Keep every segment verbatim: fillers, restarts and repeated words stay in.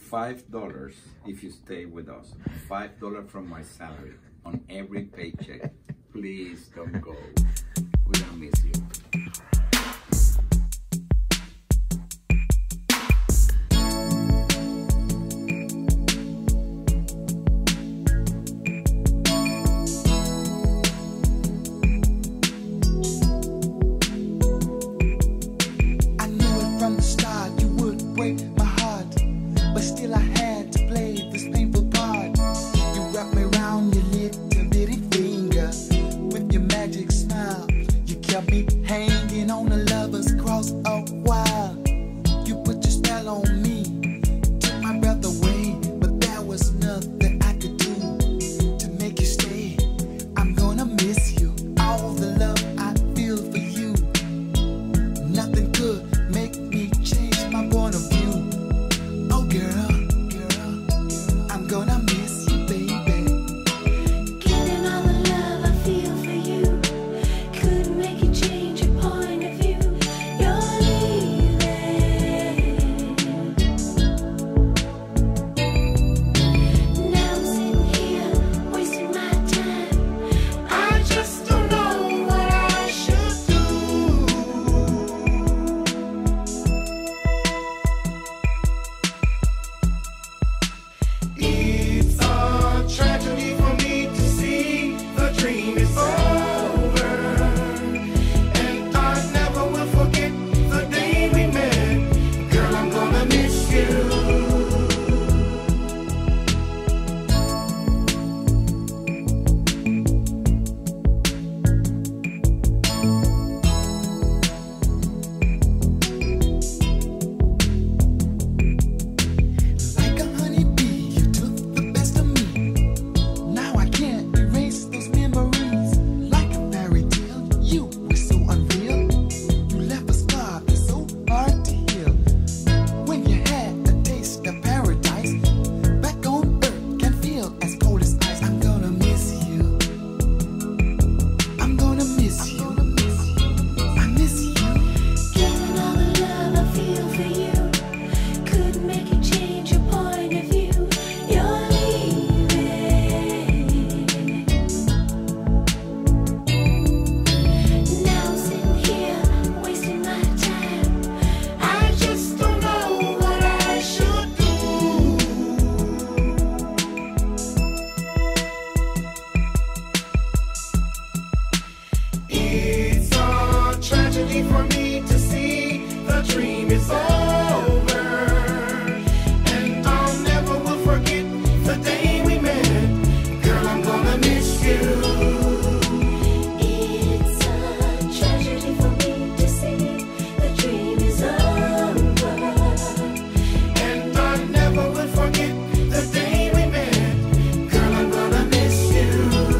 five dollars if you stay with us. Five dollars from my salary on every paycheck. Please don't go. We're gonna miss you. Hanging on a lover's cross a while. You put your spell on me, took my breath away, but there was nothing I could do to make you stay. I'm gonna miss you, all the love I feel for you. Nothing could make me change my point of view. Oh girl, girl, I'm gonna miss you, baby. Given all the love I feel for you, could make you change your point of view. You're leaving. Now I'm sitting here wasting my time. I just don't know what I should do. It's a tragedy for me to see the dream is over, and I never will forget the day we met. Girl, I'm gonna miss you. Like a honeybee, you took the best of me. Now I can't erase those memories. Like a fairy tale, you were so unreal. You left a scar that's so hard to heal. When you had a taste of paradise, back on earth can feel as cold as ice. I'm gonna miss you. I'm gonna miss you. I miss you. Given all the love I feel for you, could make you change your point of view. You're leaving. Now I'm sitting here wasting my time. I just don't know what I should do. It's a tragedy for me to see the dream is over, and I'll never will forget the day we met. Girl, I'm gonna miss you. It's a tragedy for me to see the dream is over. And I never will forget the day we met. Girl, I'm gonna miss you.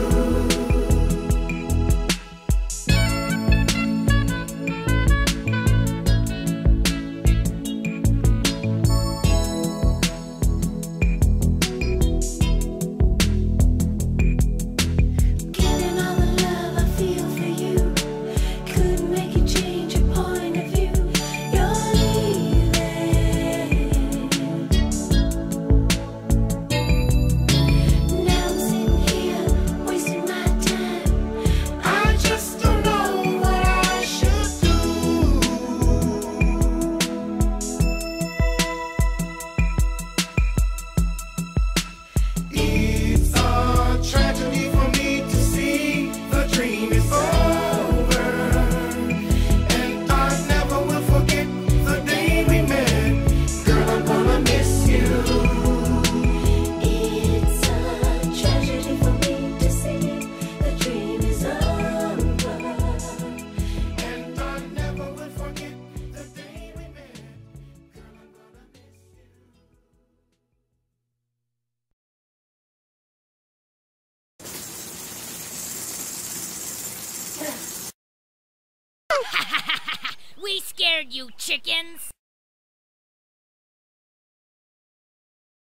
Given all the love I feel for you, could make you change your point of view. You're leaving. Now I'm sitting here wasting my time. I just don't know what I should do. It's a tragedy for me to see the dream is over, and I never will forget the day we met. Girl, I'm gonna miss you. It's a tragedy for me to see the dream is over. And I never will forget the day we met. Girl, I'm gonna miss you. We scared you, chickens!